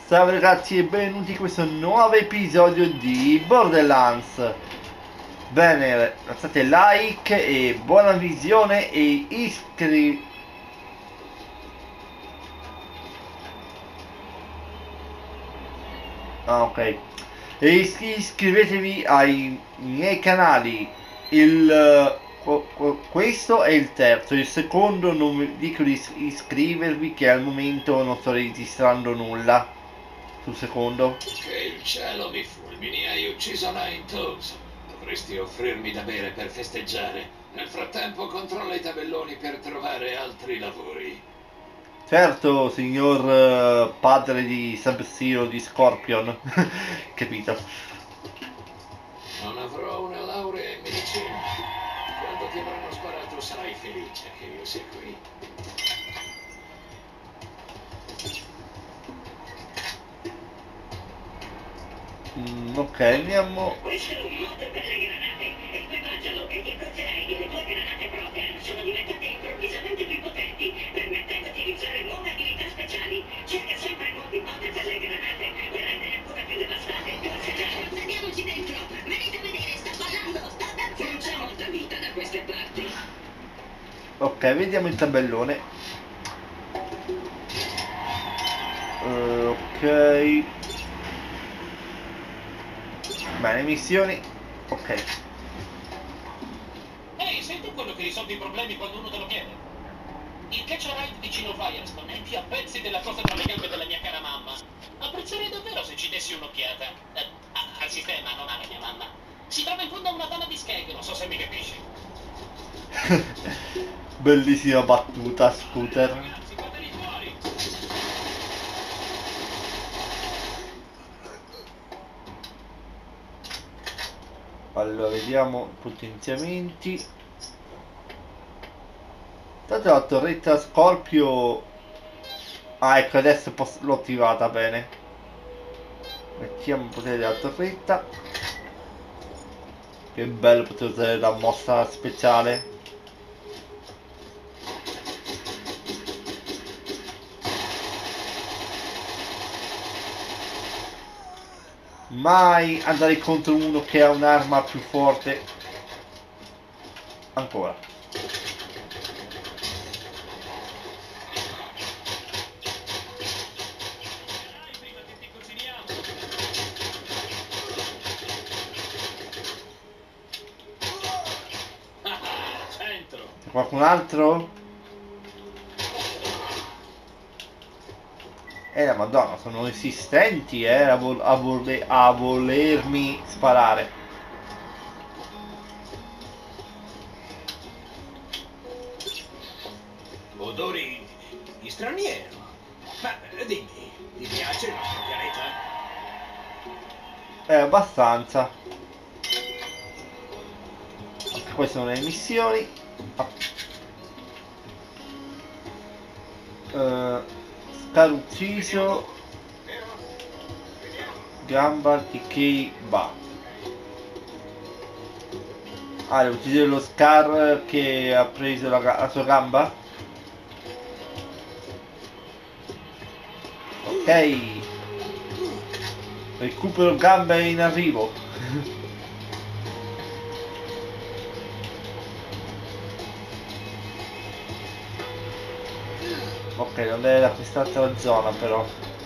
Salve ragazzi e benvenuti in questo nuovo episodio di Borderlands. Bene, lasciate like e buona visione e ok. Iscrivetevi ai miei canali. Questo è il terzo. Il secondo non vi dico di iscrivervi, che al momento non sto registrando nulla sul secondo. Che il cielo mi fulmini, hai ucciso Nine Toes. Dovresti offrirmi da bere per festeggiare. Nel frattempo controlla i tabelloni per trovare altri lavori. Certo, signor padre di Sub-Zero di Scorpion. Capito? Non avrò una laurea in medicina. Quando ti avranno sparato sarai felice che io sia qui. Ok, andiamo. Questo è un mod per le granate. Equipaggialo e ti accorgerai che le tue granate proprie sono diventate improvvisamente più potenti, permettendoti di usare nuove abilità speciali. Cerca sempre nuovi mod per le granate per rendere ancora più devastate e più assediate. Sediamoci dentro. Venite a vedere, sta ballando, sta danzando. Non c'è molta vita da queste parti. Ok, vediamo il tabellone. Ok. Bene, missioni. Ok. Ehi, sei tu quello che risolve i problemi quando uno te lo chiede? Il Catch a Ride vicino Firestone è più a pezzi della cosa tra le gambe della mia cara mamma. Apprezzerei davvero se ci dessi un'occhiata. Al sistema, non alla mia mamma. Si trova in fondo a una tana di skeg, non so se mi capisci. Bellissima battuta, Scooter. Ragazzi, fateli fuori! Allora, vediamo potenziamenti. Tanto la torretta Scorpio. Ah, ecco, adesso l'ho attivata bene. Mettiamo il potere della torretta. Che bello poter usare la mossa speciale. Mai andare contro uno che ha un'arma più forte. Ancora. Dai, prima che ti cuciniamo! Ah, centro! C'è qualcun altro? La madonna, sono insistenti, a volermi sparare. Odori di straniero. Ma dimmi, ti piace il nostro pianeta? Abbastanza. Anche queste sono le missioni. Scar ucciso. Gamba TK va. Ah, devo uccidere lo Scar che ha preso la sua gamba. Ok. Recupero gambe in arrivo. Ok, non è da quest'altra zona però.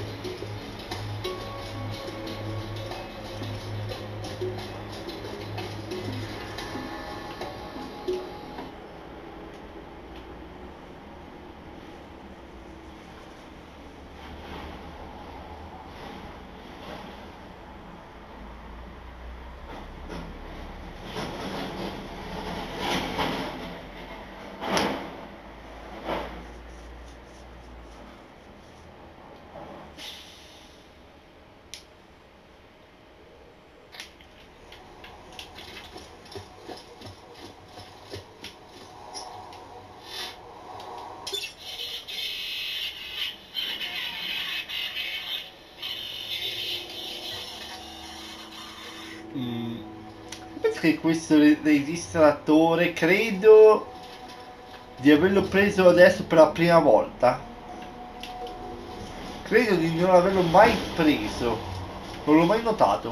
Penso che questo registratore credo di averlo preso adesso per la prima volta. Credo di non averlo mai preso. Non l'ho mai notato.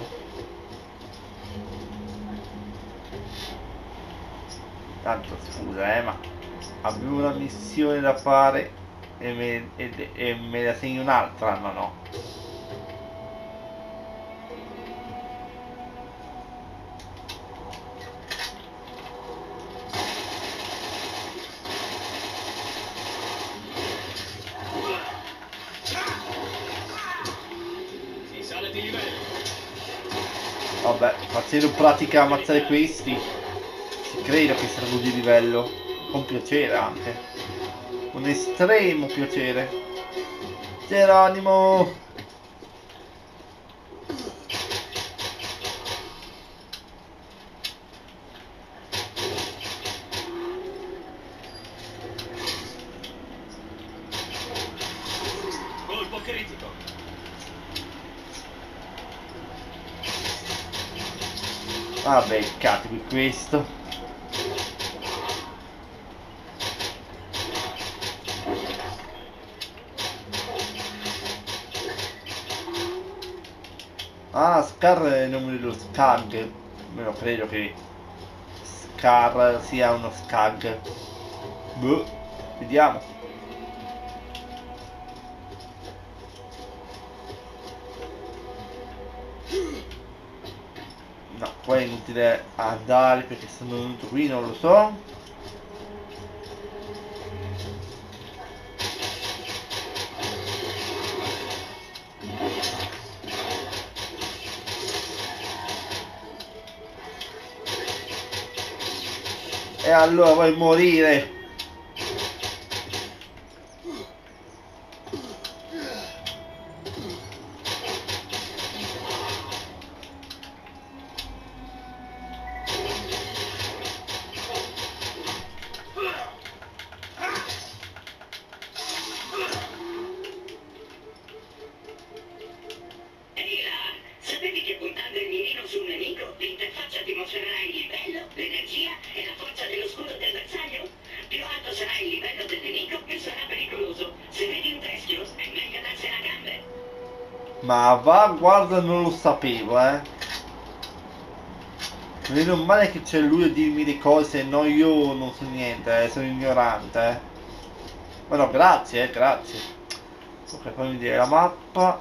Tanto scusa, ma avevo una missione da fare e me la segni un'altra? No, no. Si sale di livello. Vabbè, facendo pratica a ammazzare questi, ci credo che saranno di livello. Con piacere anche. Un estremo piacere. Geronimo! Colpo critico. Vabbè, catevi questo. Ah, Scar è il nome dello Skag. Io credo che Scar sia uno Skag. Boh, vediamo. No, qua è inutile andare perché sono venuto qui, non lo so. E allora vuoi morire? Ehi là, sapevi che puntando il mirino su un nemico, l'interfaccia ti mostrerà il livello, l'energia e la forza dello scudo del bersaglio? Più alto sarà il livello del nemico, più sarà pericoloso. Se vedi un teschio, è meglio darsela a gambe. Ma va, guarda, non lo sapevo, Meno male che c'è lui a dirmi le cose, no, io non so niente, sono ignorante, Ma no, grazie, grazie. Ok, fammi vedere la mappa.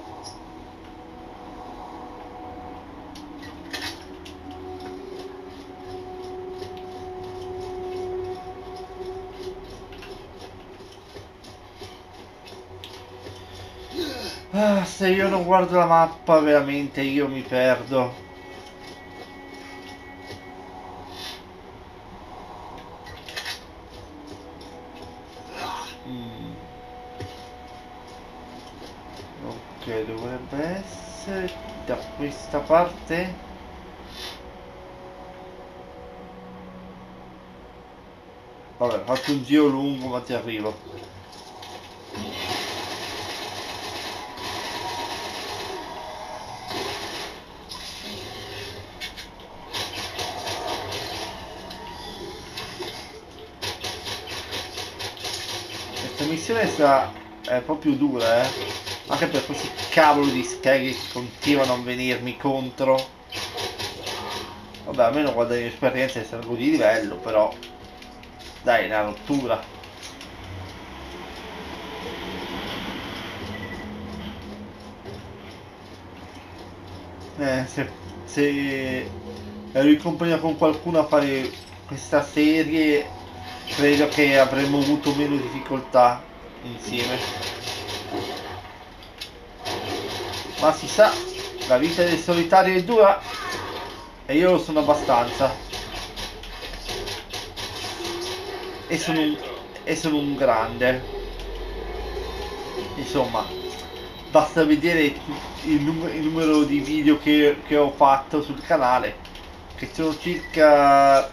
Ah, se io non guardo la mappa, veramente io mi perdo. Ok, dovrebbe essere da questa parte. Vabbè, faccio un giro lungo ma ti arrivo. Questa missione è proprio dura, Anche per questi cavolo di scheghe che continuano a venirmi contro. Vabbè, almeno guadagno esperienza e salgo di livello, però dai, è una rottura. Se ero in compagnia con qualcuno a fare questa serie, credo che avremmo avuto meno difficoltà insieme. Ma si sa, la vita del solitario è dura e io lo sono abbastanza. E sono un grande. Insomma, basta vedere il numero di video che ho fatto sul canale, che sono circa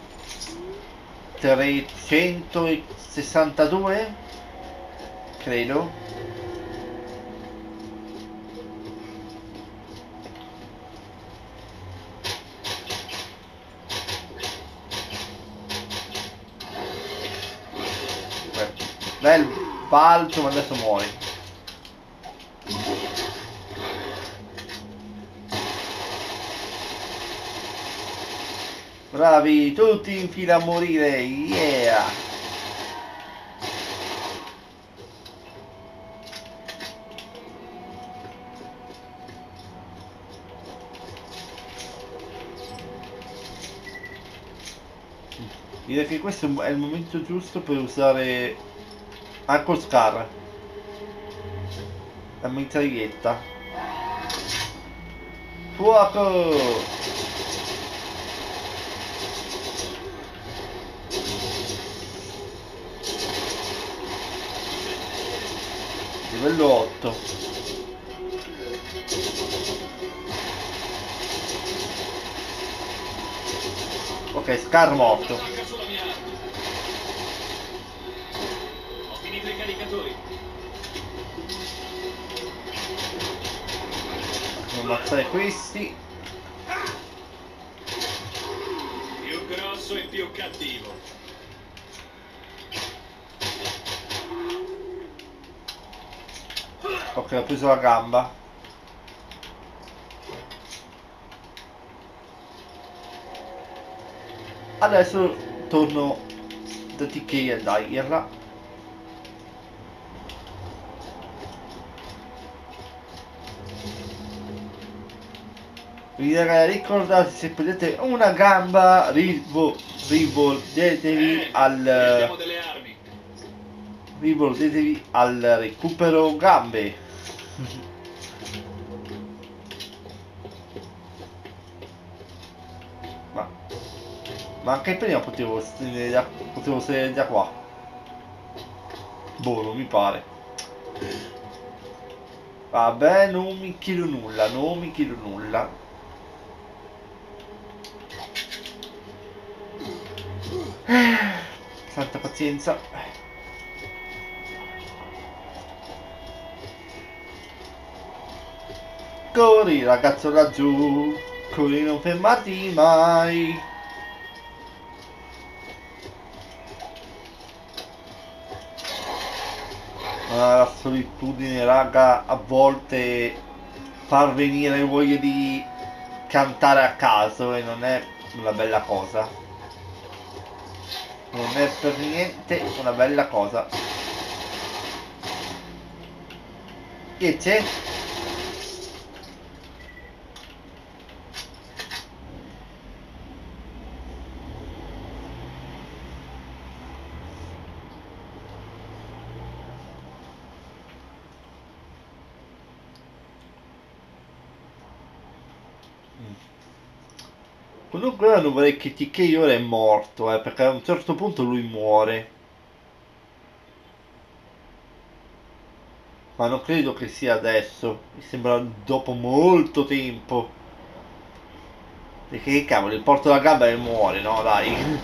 362, credo. Bel balzo, ma adesso muori. Bravi, tutti in fila a morire, yeah! Direi che questo è il momento giusto per usare Uncle Scar, la mitraglietta. Fuoco! Livello 8. Ok, Scar morto. Attacca sulla mia arma. Ho finito i caricatori. Devo ammazzare questi. Più grosso e più cattivo. Ok, ho preso la gamba. Adesso torno da TK a Daggerla. Ricordate, se prendete una gamba rivolgetevi Abbiamo delle armi. rivolgetevi al recupero gambe. Ma anche prima potevo sedere da qua. Boh, non mi pare. Vabbè, non mi chiedo nulla, non mi chiedo nulla. Santa pazienza. Corri ragazzo laggiù, corri non fermarti mai. La solitudine raga a volte far venire voglia di cantare a caso e non è una bella cosa. Non è per niente una bella cosa. Che c'è? Comunque ora non vorrei che TK ora è morto, perché a un certo punto lui muore. Ma non credo che sia adesso, mi sembra dopo molto tempo. Perché che cavolo, il porto la gamba e muore, no dai.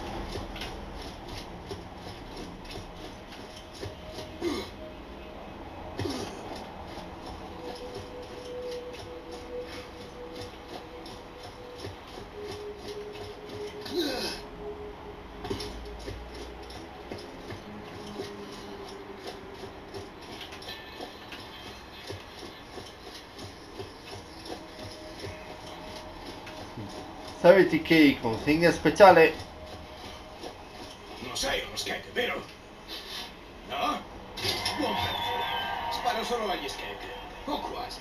Salve TK, consegna speciale. Non sei uno skate, vero? No? Buon pezzo. Sparo solo agli skate. O quasi.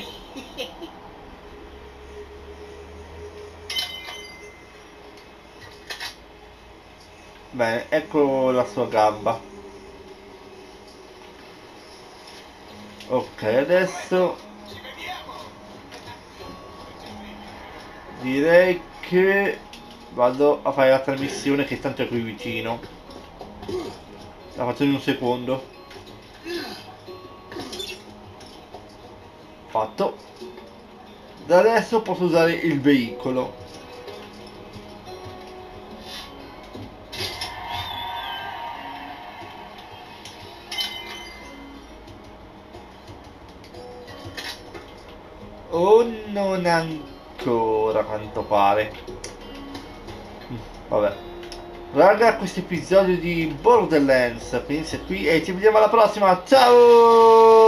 Bene, ecco la sua gamba. Ok, adesso Ci vediamo! direi che vado a fare l'altra missione che tanto è qui vicino. La faccio in un secondo. Fatto. Da adesso posso usare il veicolo. O non ancora, a quanto pare. Vabbè. Raga, questo episodio di Borderlands finisce qui e ci vediamo alla prossima. Ciao!